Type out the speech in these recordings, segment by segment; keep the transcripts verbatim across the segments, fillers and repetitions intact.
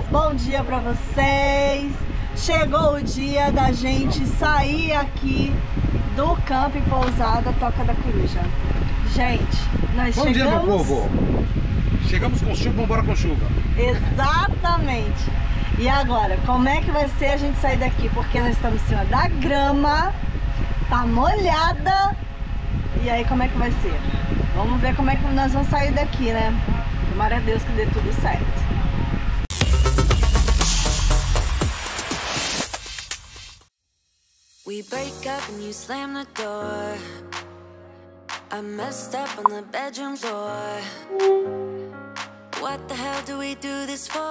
bom dia pra vocês. Chegou o dia da gente sair aqui do Camping Pousada Toca da Coruja. Gente, nós bom chegamos... dia, meu povo. Chegamos com chuva, vamos embora com chuva. Exatamente. E agora, como é que vai ser a gente sair daqui? Porque nós estamos em cima da grama, tá molhada. E aí, como é que vai ser? Vamos ver como é que nós vamos sair daqui, né? Tomara a Deus que dê tudo certo. We break up and you slam the door. I messed up on the bedroom floor. What the hell do we do this for?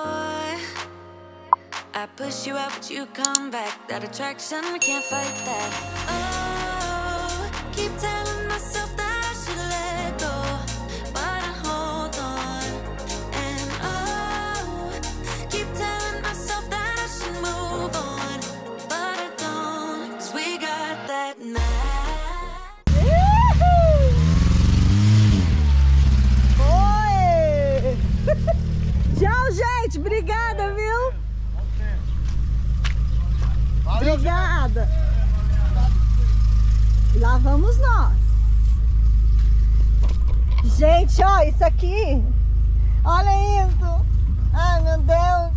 I push you out but you come back. That attraction, we can't fight that. Oh, keep telling myself that I should let go, but I hold on. And oh, keep telling myself that I should move on, but I don't, 'cause we got that magic. Oi! Tchau, gente! Obrigada, viu? Valeu, obrigada! E lá vamos nós! Gente, ó, isso aqui! Olha isso! Ai, meu Deus!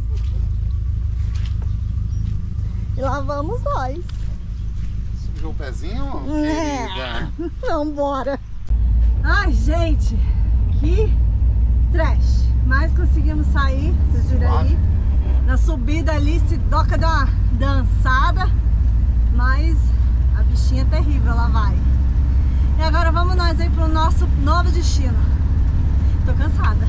E lá vamos nós! Sujou o pezinho? É. Vambora! Ai, gente! Que trash! Mas conseguimos sair, vocês viram aí? Na subida ali, se doca dá uma dançada, mas a bichinha é terrível, lá vai. E agora vamos nós aí pro nosso novo destino. Tô cansada.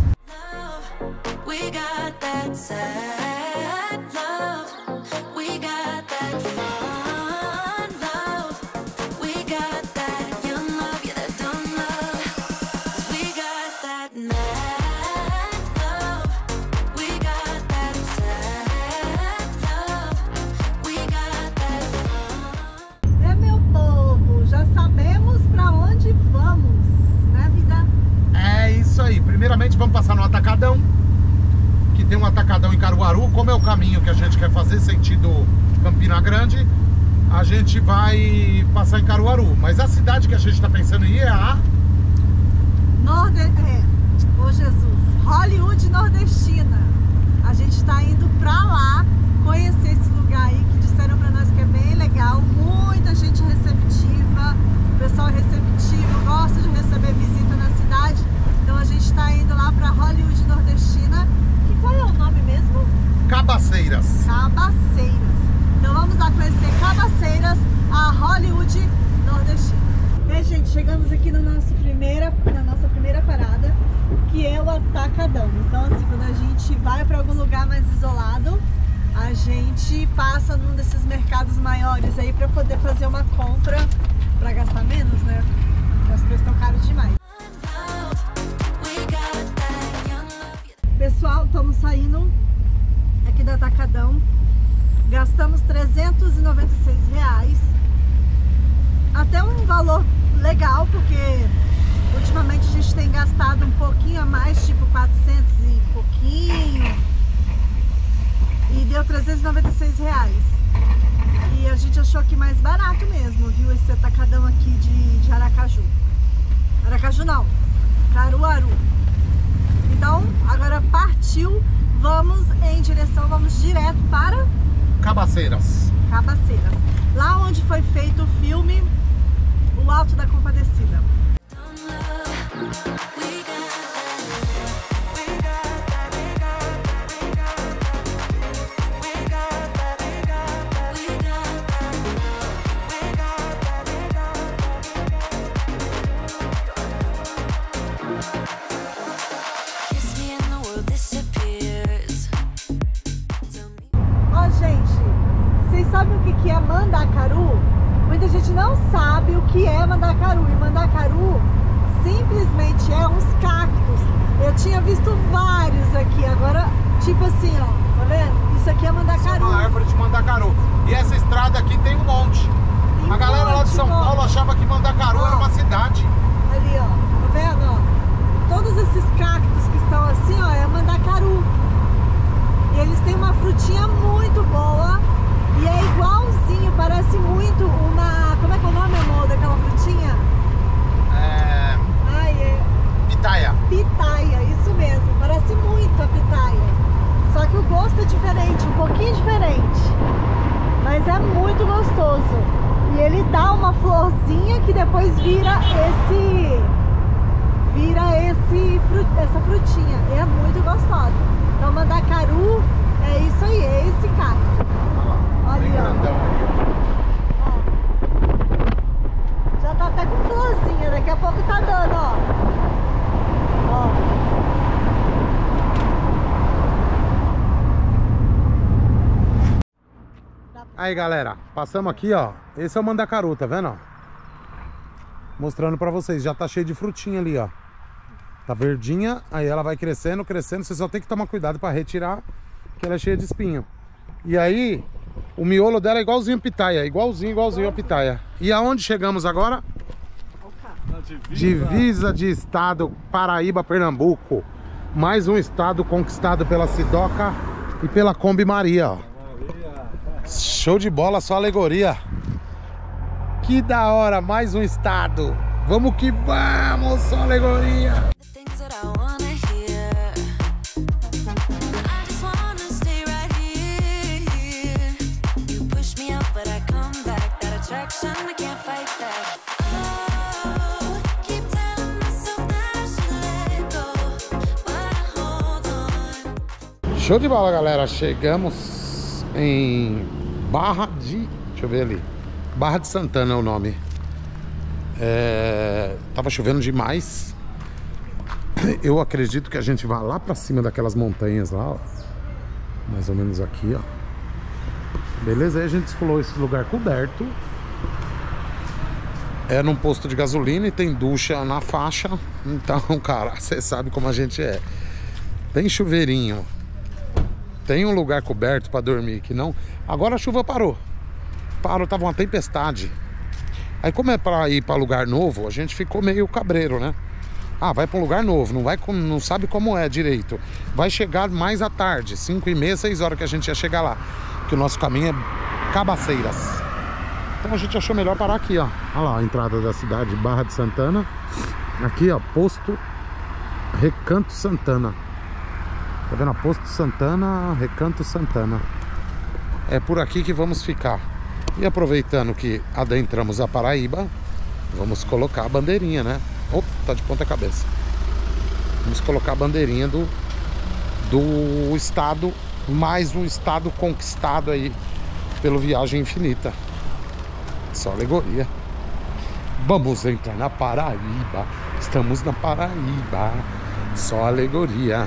We got that sad love. We got that fun love. We got that young love, yeah, that dumb love. We got that mad love. We got that sad love. We got that fun. É, meu povo, já sabemos pra onde vamos, né, vida? É isso aí. Primeiramente vamos passar no Atacadão, que tem um Atacadão em Caruaru. Como é o caminho que a gente quer fazer, sentido Campina Grande, a gente vai passar em Caruaru. Mas a cidade que a gente está pensando em ir é a... Norde... É, ô Jesus, Hollywood Nordestina. A gente tá indo pra lá conhecer esse lugar aí que disseram pra nós que é bem legal. Muita gente receptiva, o pessoal é receptivo, gosta de receber visita na cidade. Então a gente tá indo lá pra Hollywood Nordestina. Que qual é o nome mesmo? Cabaceiras. Cabaceiras. Então vamos lá conhecer Cabaceiras, a Hollywood Nordestina. Bem, gente, chegamos aqui na nossa primeira, na nossa primeira parada, que é o Atacadão. Então, assim, quando a gente vai para algum lugar mais isolado, a gente passa num desses mercados maiores aí para poder fazer uma compra, para gastar menos, né? Porque as coisas estão caras demais. Pessoal, estamos saindo aqui do Atacadão. Gastamos trezentos e noventa e seis reais. Até um valor legal, porque ultimamente a gente tem gastado um pouquinho a mais, tipo quatrocentos e pouquinho. E deu trezentos e noventa e seis reais. E a gente achou que mais barato mesmo, viu? Esse Atacadão aqui de, de Aracaju. Aracaju não, Caruaru. Então, agora partiu, vamos em direção, vamos direto para Cabaceiras. Cabaceiras, lá onde foi feito o filme O Alto da Compadecida. Ó, gente, vocês sabem o que que é Mandacaru? Muita gente não sabe o que é Mandacaru. E Mandacaru simplesmente é uns cactos. Eu tinha visto vários aqui. Agora, tipo assim, ó, tá vendo? Isso aqui é Mandacaru. É uma árvore de Mandacaru. E essa estrada aqui tem um monte. Tem A um galera lá de monte, São ó. Paulo achava que Mandacaru Ó. era uma cidade. Ali, ó, tá vendo, ó? Todos esses cactos que estão assim, ó, é Mandacaru. E é muito gostoso. E ele dá uma florzinha que depois vira esse... Vira esse, essa frutinha. É muito gostosa. Então, mandacaru é isso aí, é esse cacto. Olha aí, ó. ó. Já tá até com florzinha, daqui a pouco tá dando, ó. Ó. Aí, galera, passamos aqui, ó. Esse é o mandacaru, tá vendo, ó? Mostrando pra vocês, já tá cheio de frutinha ali, ó. Tá verdinha, aí ela vai crescendo, crescendo. Você só tem que tomar cuidado pra retirar, que ela é cheia de espinho. E aí, o miolo dela é igualzinho a pitaia, igualzinho, igualzinho a pitaia. E aonde chegamos agora? Divisa. Divisa de estado Paraíba, Pernambuco. Mais um estado conquistado pela Sidoca e pela Kombi Maria, ó. Show de bola, só alegoria. Que da hora, mais um estado. Vamos que vamos, só alegoria. Show de bola, galera. Chegamos em Barra de... Deixa eu ver ali. Barra de Santana é o nome. É... Tava chovendo demais. Eu acredito que a gente vai lá pra cima daquelas montanhas lá, ó. Mais ou menos aqui, ó. Beleza? Aí a gente descolou esse lugar coberto. É num posto de gasolina e tem ducha na faixa. Então, cara, você sabe como a gente é. Tem chuveirinho. Tem um lugar coberto pra dormir, que não... Agora a chuva parou. Parou, tava uma tempestade. Aí como é pra ir pra lugar novo, a gente ficou meio cabreiro, né? Ah, vai pra um lugar novo, não, vai com... não sabe como é direito. Vai chegar mais à tarde, cinco e meia, seis horas que a gente ia chegar lá. Que o nosso caminho é Cabaceiras. Então a gente achou melhor parar aqui, ó. Olha lá a entrada da cidade, Barra de Santana. Aqui, ó, posto Recanto Santana. Tá vendo? Posto Santana, Recanto Santana. É por aqui que vamos ficar. E aproveitando que adentramos a Paraíba, vamos colocar a bandeirinha, né? Opa, tá de ponta cabeça. Vamos colocar a bandeirinha do, do estado, mais um estado conquistado aí pelo Viagem Infinita. Só alegoria. Vamos entrar na Paraíba. Estamos na Paraíba. Só alegoria.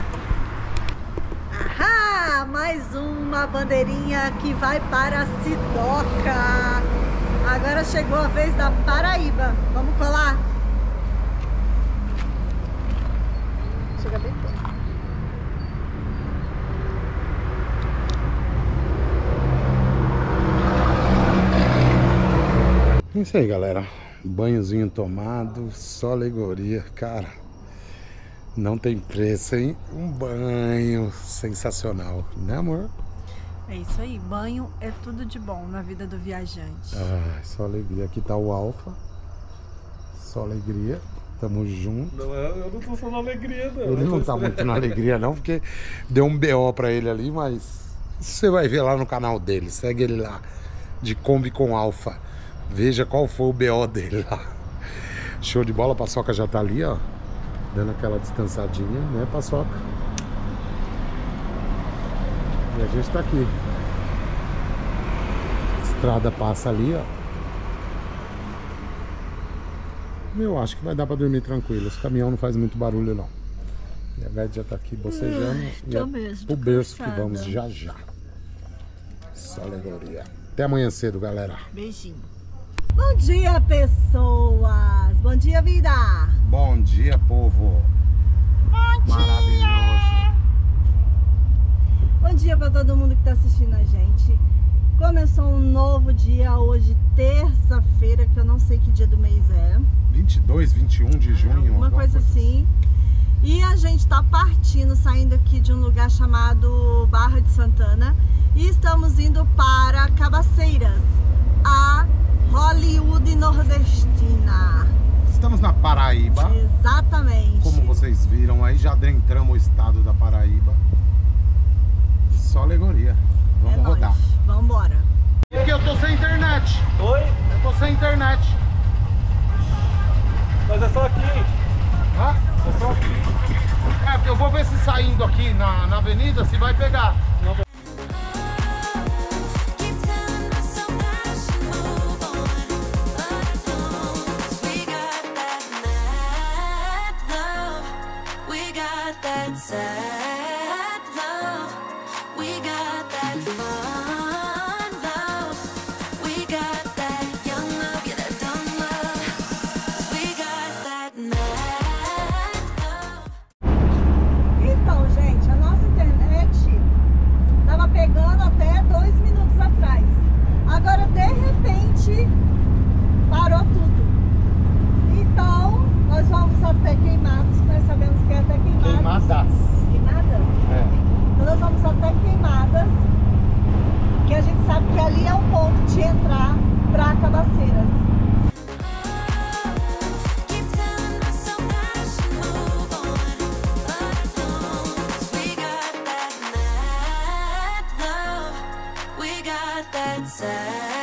Ahá! Mais uma bandeirinha que vai para a Sidoca. Agora chegou a vez da Paraíba. Vamos colar? Chega bem perto. É isso aí, galera. Banhozinho tomado, só alegoria, cara. Não tem preço, hein? Um banho sensacional, né, amor? É isso aí, banho é tudo de bom na vida do viajante. Ah, só alegria. Aqui tá o Alfa. Só alegria. Tamo junto. Não, eu não tô só na alegria, não. Ele não tá muito na alegria, não, porque deu um B O pra ele ali, mas você vai ver lá no canal dele. Segue ele lá, de Kombi com Alfa. Veja qual foi o B O dele lá. Show de bola, a Paçoca já tá ali, ó. Dando aquela descansadinha, né, Paçoca? E a gente tá aqui. A estrada passa ali, ó. Eu acho que vai dar pra dormir tranquilo. Esse caminhão não faz muito barulho, não. E a Vete já tá aqui bocejando. Ai, e é mesmo, pro berço que cansada. vamos já já. Só alegoria. Até amanhã cedo, galera. Beijinho. Bom dia, pessoas. Bom dia, vida. Bom dia, povo. Bom dia. Maravilhoso. Bom dia para todo mundo que está assistindo a gente. Começou um novo dia hoje, terça-feira, que eu não sei que dia do mês é. vinte e dois, vinte e um de junho. Uma coisa assim. E a gente está partindo, saindo aqui de um lugar chamado Barra de Santana. E estamos indo para Cabaceiras, a Hollywood nordestina. Estamos na Paraíba. Exatamente. Como vocês viram aí, já adentramos o estado da Paraíba. Só alegoria. Vamos é rodar. Nóis. Vamos embora. Porque eu tô tô sem internet. Oi? Eu tô sem internet. Mas é só aqui. Hã? É só aqui. É, eu vou ver se saindo aqui na, na avenida, se vai pegar. Não, Keep telling myself that I should move on, but I don't. 'Cause we got that mad love. We got that sad love. We got that fun love. We got that young love, yeah, that dumb love. 'Cause we got that mad love. Então, gente, a nossa internet tava pegando até dois minutos atrás. Agora, de repente, parou tudo. Então, nós vamos até Queimados, que nós sabemos que é até Queimados. Queimadas. Queimadas? É. Então, nós vamos até Queimadas, que a gente sabe que ali é o ponto de entrar para Cabaceiras. Keep telling myself that I should move on, but I don't. 'Cause we got that mad love. We got that sad